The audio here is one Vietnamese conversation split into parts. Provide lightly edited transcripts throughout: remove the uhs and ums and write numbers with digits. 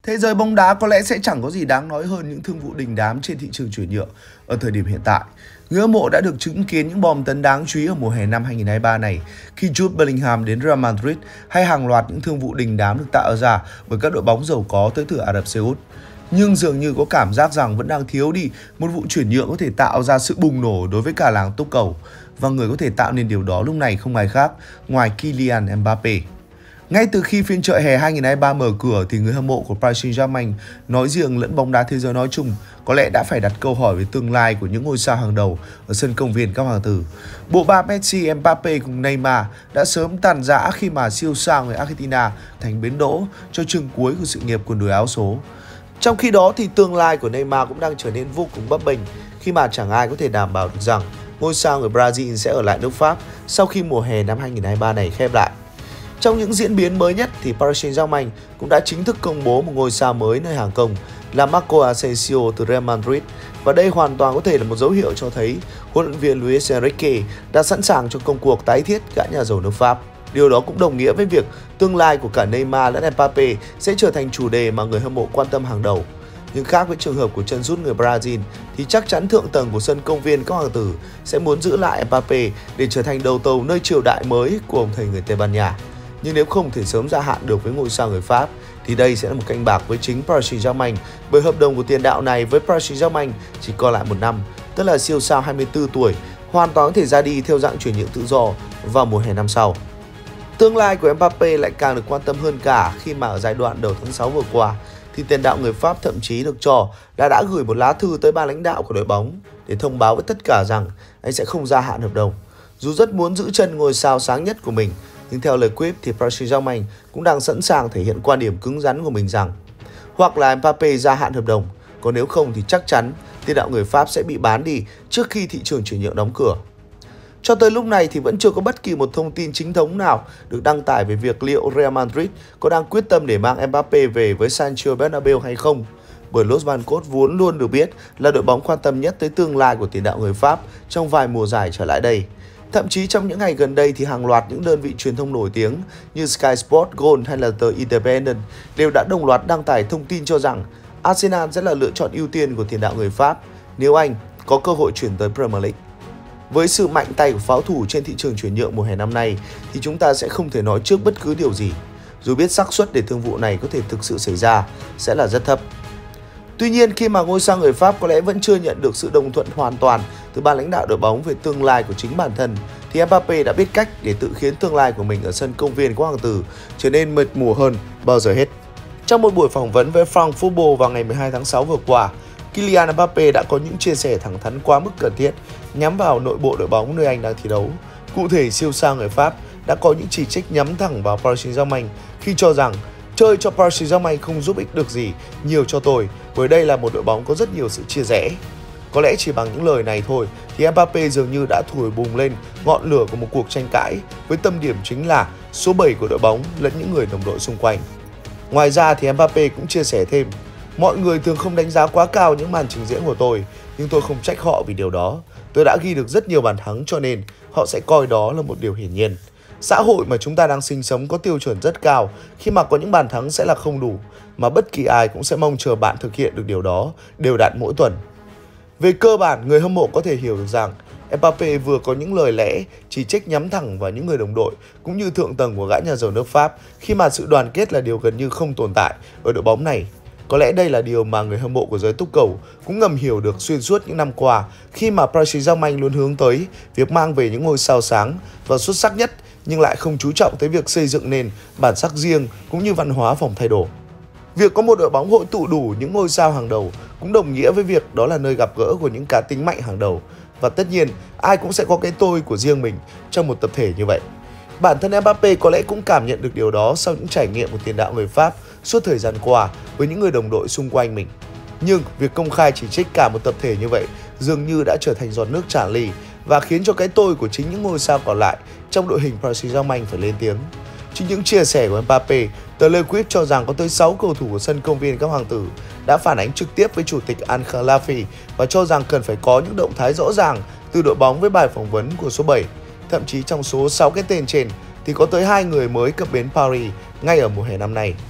Thế giới bóng đá có lẽ sẽ chẳng có gì đáng nói hơn những thương vụ đình đám trên thị trường chuyển nhượng ở thời điểm hiện tại. Người hâm mộ đã được chứng kiến những bom tấn đáng chú ý ở mùa hè năm 2023 này khi Jude Bellingham đến Real Madrid hay hàng loạt những thương vụ đình đám được tạo ra bởi các đội bóng giàu có tới từ Ả Rập Xê Út. Nhưng dường như có cảm giác rằng vẫn đang thiếu đi một vụ chuyển nhượng có thể tạo ra sự bùng nổ đối với cả làng túc cầu. Và người có thể tạo nên điều đó lúc này không ai khác ngoài Kylian Mbappé. Ngay từ khi phiên chợ hè 2023 mở cửa thì người hâm mộ của Paris Saint-Germain nói riêng lẫn bóng đá thế giới nói chung có lẽ đã phải đặt câu hỏi về tương lai của những ngôi sao hàng đầu ở sân công viên các hoàng tử. Bộ ba Messi, Mbappé cùng Neymar đã sớm tàn rã khi mà siêu sao người Argentina thành bến đỗ cho chương cuối của sự nghiệp quần đùi áo số. Trong khi đó thì tương lai của Neymar cũng đang trở nên vô cùng bấp bênh khi mà chẳng ai có thể đảm bảo được rằng ngôi sao người Brazil sẽ ở lại nước Pháp sau khi mùa hè năm 2023 này khép lại. Trong những diễn biến mới nhất thì Paris Saint-Germain cũng đã chính thức công bố một ngôi sao mới nơi hàng công là Marco Asensio từ Real Madrid, và đây hoàn toàn có thể là một dấu hiệu cho thấy huấn luyện viên Luis Enrique đã sẵn sàng cho công cuộc tái thiết gã nhà giàu nước Pháp. Điều đó cũng đồng nghĩa với việc tương lai của cả Neymar lẫn Mbappé sẽ trở thành chủ đề mà người hâm mộ quan tâm hàng đầu. Nhưng khác với trường hợp của chân sút người Brazil thì chắc chắn thượng tầng của sân công viên các hoàng tử sẽ muốn giữ lại Mbappé để trở thành đầu tàu nơi triều đại mới của ông thầy người Tây Ban Nha. Nhưng nếu không thể sớm gia hạn được với ngôi sao người Pháp thì đây sẽ là một canh bạc với chính Paris Saint-Germain, bởi hợp đồng của tiền đạo này với Paris Saint-Germain chỉ còn lại 1 năm, tức là siêu sao 24 tuổi hoàn toàn có thể ra đi theo dạng chuyển nhượng tự do vào mùa hè năm sau. Tương lai của Mbappé lại càng được quan tâm hơn cả khi mà ở giai đoạn đầu tháng 6 vừa qua thì tiền đạo người Pháp thậm chí được cho là đã gửi một lá thư tới ban lãnh đạo của đội bóng để thông báo với tất cả rằng anh sẽ không gia hạn hợp đồng. Dù rất muốn giữ chân ngôi sao sáng nhất của mình, nhưng theo lời Quip thì Paris Saint-Germain cũng đang sẵn sàng thể hiện quan điểm cứng rắn của mình rằng hoặc là Mbappé gia hạn hợp đồng, còn nếu không thì chắc chắn tiền đạo người Pháp sẽ bị bán đi trước khi thị trường chuyển nhượng đóng cửa. Cho tới lúc này thì vẫn chưa có bất kỳ một thông tin chính thống nào được đăng tải về việc liệu Real Madrid có đang quyết tâm để mang Mbappé về với Santiago Bernabeu hay không, bởi Los Blancos vốn luôn được biết là đội bóng quan tâm nhất tới tương lai của tiền đạo người Pháp trong vài mùa giải trở lại đây. Thậm chí trong những ngày gần đây thì hàng loạt những đơn vị truyền thông nổi tiếng như Sky Sports, Goal hay là tờ Independent đều đã đồng loạt đăng tải thông tin cho rằng Arsenal sẽ là lựa chọn ưu tiên của tiền đạo người Pháp nếu anh có cơ hội chuyển tới Premier League. Với sự mạnh tay của pháo thủ trên thị trường chuyển nhượng mùa hè năm nay thì chúng ta sẽ không thể nói trước bất cứ điều gì, dù biết xác suất để thương vụ này có thể thực sự xảy ra sẽ là rất thấp. Tuy nhiên, khi mà ngôi sao người Pháp có lẽ vẫn chưa nhận được sự đồng thuận hoàn toàn từ ban lãnh đạo đội bóng về tương lai của chính bản thân, thì Mbappé đã biết cách để tự khiến tương lai của mình ở sân công viên của hoàng tử trở nên mượt mà hơn bao giờ hết. Trong một buổi phỏng vấn với France Football vào ngày 12 tháng 6 vừa qua, Kylian Mbappé đã có những chia sẻ thẳng thắn quá mức cần thiết nhắm vào nội bộ đội bóng nơi anh đang thi đấu. Cụ thể, siêu sao người Pháp đã có những chỉ trích nhắm thẳng vào Paris Saint-Germain khi cho rằng chơi cho Paris Saint-Germain không giúp ích được gì nhiều cho tôi, bởi đây là một đội bóng có rất nhiều sự chia rẽ. Có lẽ chỉ bằng những lời này thôi thì Mbappé dường như đã thổi bùng lên ngọn lửa của một cuộc tranh cãi với tâm điểm chính là số 7 của đội bóng lẫn những người đồng đội xung quanh. Ngoài ra thì Mbappé cũng chia sẻ thêm: mọi người thường không đánh giá quá cao những màn trình diễn của tôi, nhưng tôi không trách họ vì điều đó. Tôi đã ghi được rất nhiều bàn thắng cho nên họ sẽ coi đó là một điều hiển nhiên. Xã hội mà chúng ta đang sinh sống có tiêu chuẩn rất cao, khi mà có những bàn thắng sẽ là không đủ, mà bất kỳ ai cũng sẽ mong chờ bạn thực hiện được điều đó đều đặn mỗi tuần. Về cơ bản, người hâm mộ có thể hiểu được rằng Mbappé vừa có những lời lẽ chỉ trích nhắm thẳng vào những người đồng đội cũng như thượng tầng của gã nhà giàu nước Pháp, khi mà sự đoàn kết là điều gần như không tồn tại ở đội bóng này. Có lẽ đây là điều mà người hâm mộ của giới túc cầu cũng ngầm hiểu được xuyên suốt những năm qua, khi mà Paris Saint-Germain luôn hướng tới việc mang về những ngôi sao sáng và xuất sắc nhất, nhưng lại không chú trọng tới việc xây dựng nên bản sắc riêng cũng như văn hóa phòng thay đồ. Việc có một đội bóng hội tụ đủ những ngôi sao hàng đầu cũng đồng nghĩa với việc đó là nơi gặp gỡ của những cá tính mạnh hàng đầu, và tất nhiên ai cũng sẽ có cái tôi của riêng mình trong một tập thể như vậy. Bản thân Mbappé có lẽ cũng cảm nhận được điều đó sau những trải nghiệm của tiền đạo người Pháp suốt thời gian qua với những người đồng đội xung quanh mình. Nhưng việc công khai chỉ trích cả một tập thể như vậy dường như đã trở thành giọt nước tràn ly và khiến cho cái tôi của chính những ngôi sao còn lại trong đội hình Paris Saint-Germain phải lên tiếng. Trên những chia sẻ của Mbappé, tờ Le Quip cho rằng có tới 6 cầu thủ của sân công viên các hoàng tử đã phản ánh trực tiếp với chủ tịch Al-Khelaïfi và cho rằng cần phải có những động thái rõ ràng từ đội bóng với bài phỏng vấn của số 7. Thậm chí trong số 6 cái tên trên thì có tới 2 người mới cập bến Paris ngay ở mùa hè năm nay.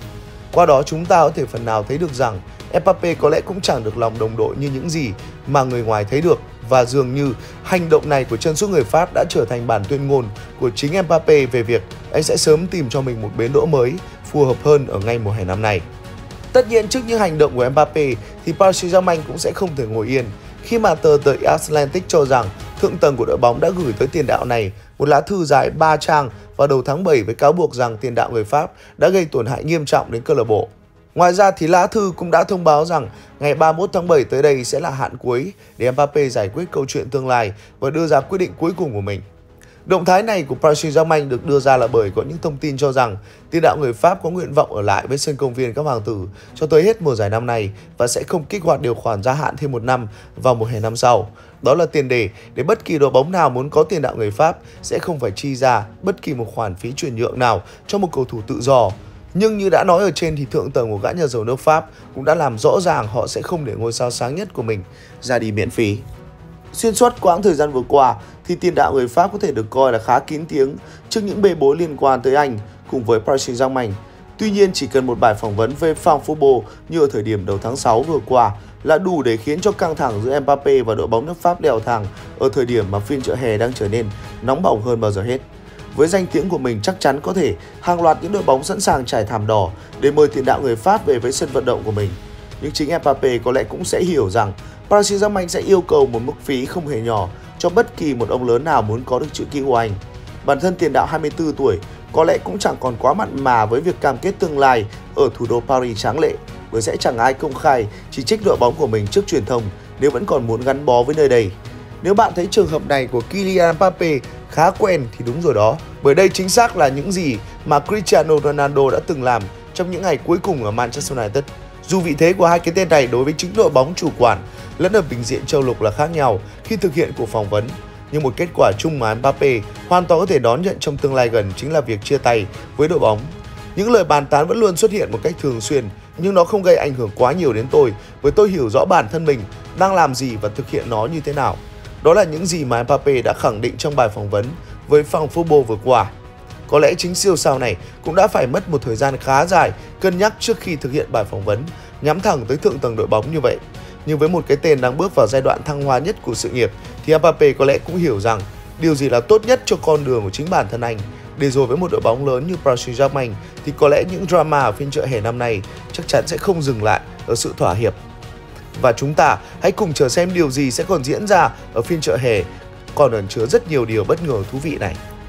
Qua đó chúng ta có thể phần nào thấy được rằng Mbappé có lẽ cũng chẳng được lòng đồng đội như những gì mà người ngoài thấy được, và dường như hành động này của chân sút người Pháp đã trở thành bản tuyên ngôn của chính Mbappé về việc anh sẽ sớm tìm cho mình một bến đỗ mới phù hợp hơn ở ngay mùa hè năm nay. Tất nhiên trước những hành động của Mbappé thì Paris Saint-Germain cũng sẽ không thể ngồi yên, khi mà tờ The Atlantic cho rằng thượng tầng của đội bóng đã gửi tới tiền đạo này một lá thư dài 3 trang vào đầu tháng 7 với cáo buộc rằng tiền đạo người Pháp đã gây tổn hại nghiêm trọng đến câu lạc bộ. Ngoài ra thì lá thư cũng đã thông báo rằng ngày 31 tháng 7 tới đây sẽ là hạn cuối để Mbappé giải quyết câu chuyện tương lai và đưa ra quyết định cuối cùng của mình. Động thái này của Paris Saint-Germain được đưa ra là bởi có những thông tin cho rằng tiền đạo người Pháp có nguyện vọng ở lại với sân công viên các hoàng tử cho tới hết mùa giải năm nay và sẽ không kích hoạt điều khoản gia hạn thêm một năm vào mùa hè năm sau. Đó là tiền đề để bất kỳ đội bóng nào muốn có tiền đạo người Pháp sẽ không phải chi ra bất kỳ một khoản phí chuyển nhượng nào cho một cầu thủ tự do. Nhưng như đã nói ở trên thì thượng tầng của gã nhà giàu nước Pháp cũng đã làm rõ ràng họ sẽ không để ngôi sao sáng nhất của mình ra đi miễn phí. Xuyên suốt quãng thời gian vừa qua thì tiền đạo người Pháp có thể được coi là khá kín tiếng trước những bê bối liên quan tới anh cùng với Paris Saint-Germain. Tuy nhiên chỉ cần một bài phỏng vấn với fan football như ở thời điểm đầu tháng 6 vừa qua là đủ để khiến cho căng thẳng giữa Mbappé và đội bóng nước Pháp leo thang ở thời điểm mà phiên chợ hè đang trở nên nóng bỏng hơn bao giờ hết. Với danh tiếng của mình chắc chắn có thể hàng loạt những đội bóng sẵn sàng trải thảm đỏ để mời tiền đạo người Pháp về với sân vận động của mình. Nhưng chính Mbappé có lẽ cũng sẽ hiểu rằng Paris Saint-Germain sẽ yêu cầu một mức phí không hề nhỏ cho bất kỳ một ông lớn nào muốn có được chữ ký của anh. Bản thân tiền đạo 24 tuổi có lẽ cũng chẳng còn quá mặn mà với việc cam kết tương lai ở thủ đô Paris tráng lệ, bởi sẽ chẳng ai công khai chỉ trích đội bóng của mình trước truyền thông nếu vẫn còn muốn gắn bó với nơi đây. Nếu bạn thấy trường hợp này của Kylian Mbappé khá quen thì đúng rồi đó, bởi đây chính xác là những gì mà Cristiano Ronaldo đã từng làm trong những ngày cuối cùng ở Manchester United. Dù vị thế của hai cái tên này đối với chính đội bóng chủ quản lẫn ở bình diện châu lục là khác nhau khi thực hiện cuộc phỏng vấn, nhưng một kết quả chung mà Mbappé hoàn toàn có thể đón nhận trong tương lai gần chính là việc chia tay với đội bóng. Những lời bàn tán vẫn luôn xuất hiện một cách thường xuyên, nhưng nó không gây ảnh hưởng quá nhiều đến tôi, bởi tôi hiểu rõ bản thân mình đang làm gì và thực hiện nó như thế nào. Đó là những gì mà Mbappé đã khẳng định trong bài phỏng vấn với fan football vừa qua. Có lẽ chính siêu sao này cũng đã phải mất một thời gian khá dài cân nhắc trước khi thực hiện bài phỏng vấn nhắm thẳng tới thượng tầng đội bóng như vậy. Nhưng với một cái tên đang bước vào giai đoạn thăng hoa nhất của sự nghiệp thì Mbappé có lẽ cũng hiểu rằng điều gì là tốt nhất cho con đường của chính bản thân anh. Để rồi với một đội bóng lớn như Paris Saint-Germain thì có lẽ những drama ở phiên chợ hè năm nay chắc chắn sẽ không dừng lại ở sự thỏa hiệp. Và chúng ta hãy cùng chờ xem điều gì sẽ còn diễn ra ở phiên chợ hè, còn ẩn chứa rất nhiều điều bất ngờ thú vị này.